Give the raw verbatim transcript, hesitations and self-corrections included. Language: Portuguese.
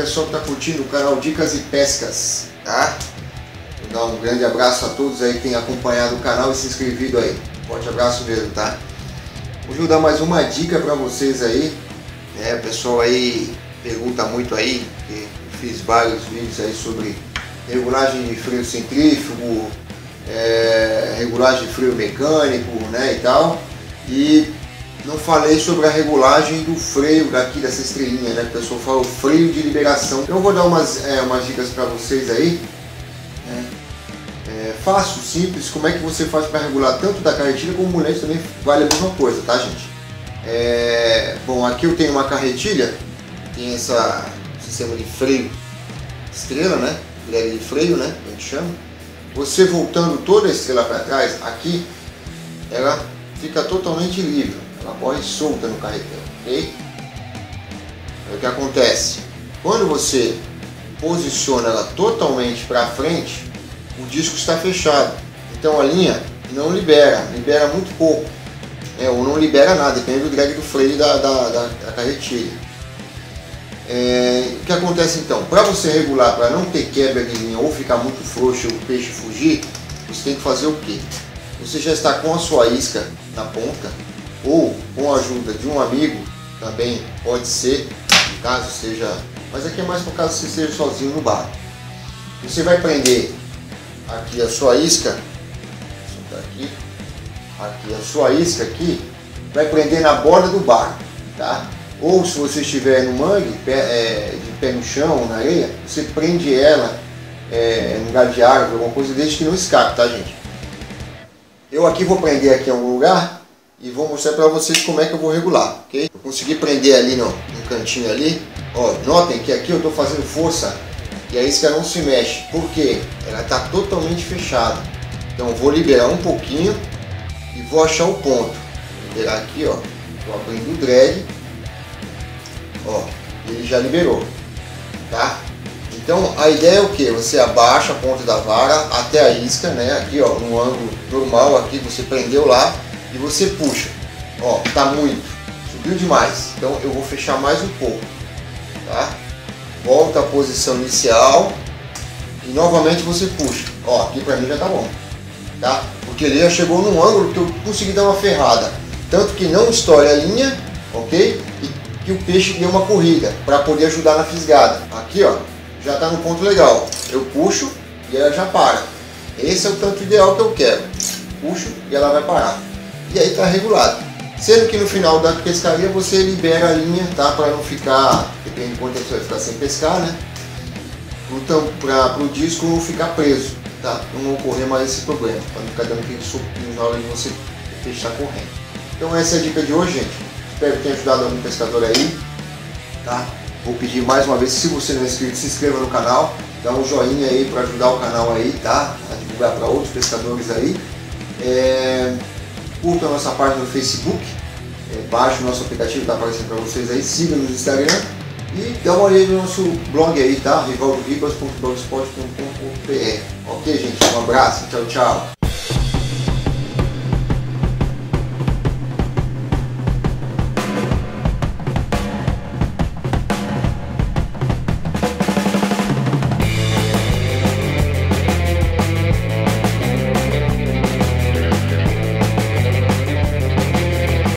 pessoal que está curtindo o canal Dicas e Pescas, tá? Vou dar um grande abraço a todos aí que tem acompanhado o canal e se inscrevido aí. Forte abraço mesmo, tá? Hoje eu vou dar mais uma dica para vocês aí, né? O pessoal aí pergunta muito aí, que fiz vários vídeos aí sobre regulagem de freio centrífugo, é, regulagem de freio mecânico, né, e tal. E não falei sobre a regulagem do freio daqui dessa estrelinha, né? Que o pessoal fala o freio de liberação. Então eu vou dar umas, é, umas dicas para vocês aí, né? É fácil, simples, como é que você faz para regular tanto da carretilha como o mulete também vale a mesma coisa, tá, gente? É, bom, aqui eu tenho uma carretilha, tem essa sistema de freio estrela, né? Grelha de freio, né? A gente chama. Você voltando toda a estrela para trás, aqui ela fica totalmente livre, ela corre solta no carretel, ok? É o que acontece. Quando você posiciona ela totalmente para frente, o disco está fechado, então a linha não libera, libera muito pouco, né? Ou não libera nada, depende do drag do freio da, da, da, da carretilha. É, o que acontece então? Para você regular, para não ter quebra de linha ou ficar muito frouxo e o peixe fugir, você tem que fazer o que? Você já está com a sua isca na ponta, ou com a ajuda de um amigo, também pode ser, caso seja, mas aqui é mais por caso você esteja sozinho no barco. Você vai prender aqui a sua isca, aqui, aqui a sua isca aqui, vai prender na borda do barco, tá? Ou se você estiver no mangue, pé, é, de pé no chão ou na areia, você prende ela é, no lugar de árvore, alguma coisa, desde que não escape, tá, gente? Eu aqui vou prender aqui em algum lugar e vou mostrar para vocês como é que eu vou regular, ok? Eu consegui prender ali no, no cantinho ali, ó, notem que aqui eu estou fazendo força e a isca não se mexe, porque ela está totalmente fechada. Então eu vou liberar um pouquinho e vou achar o ponto. Vou liberar aqui, ó, estou abrindo o drag. Ó, ele já liberou, tá? Então a ideia é o que? Você abaixa a ponta da vara até a isca, né? Aqui, ó, no ângulo normal, aqui você prendeu lá e você puxa. Ó, tá muito, subiu demais, então eu vou fechar mais um pouco, tá? Volta à posição inicial e novamente você puxa. Ó, aqui pra mim já tá bom, tá? Porque ele já chegou num ângulo que eu consegui dar uma ferrada, tanto que não estoure a linha, ok? E que o peixe dê uma corrida para poder ajudar na fisgada. Aqui, ó, já está no ponto legal. Eu puxo e ela já para. Esse é o tanto ideal que eu quero. Puxo e ela vai parar. E aí está regulado. Sendo que no final da pescaria você libera a linha, tá? Para não ficar, depende de quanto tempo você vai ficar sem pescar, né? Para o disco não ficar preso, tá? Não ocorrer mais esse problema, para não ficar dando aquele sopinho na hora de você fechar correndo. Então essa é a dica de hoje, gente. Espero que tenha ajudado algum pescador aí, tá? Vou pedir mais uma vez, se você não é inscrito, se inscreva no canal, dá um joinha aí para ajudar o canal aí, tá? A divulgar para outros pescadores aí. É... Curta a nossa página no Facebook, é... baixe o nosso aplicativo, está aparecendo para vocês aí, siga no Instagram e dá uma olhada no nosso blog aí, tá? rivaldo ribas ponto blogspot ponto com ponto br. Ok, gente? Um abraço, tchau, tchau!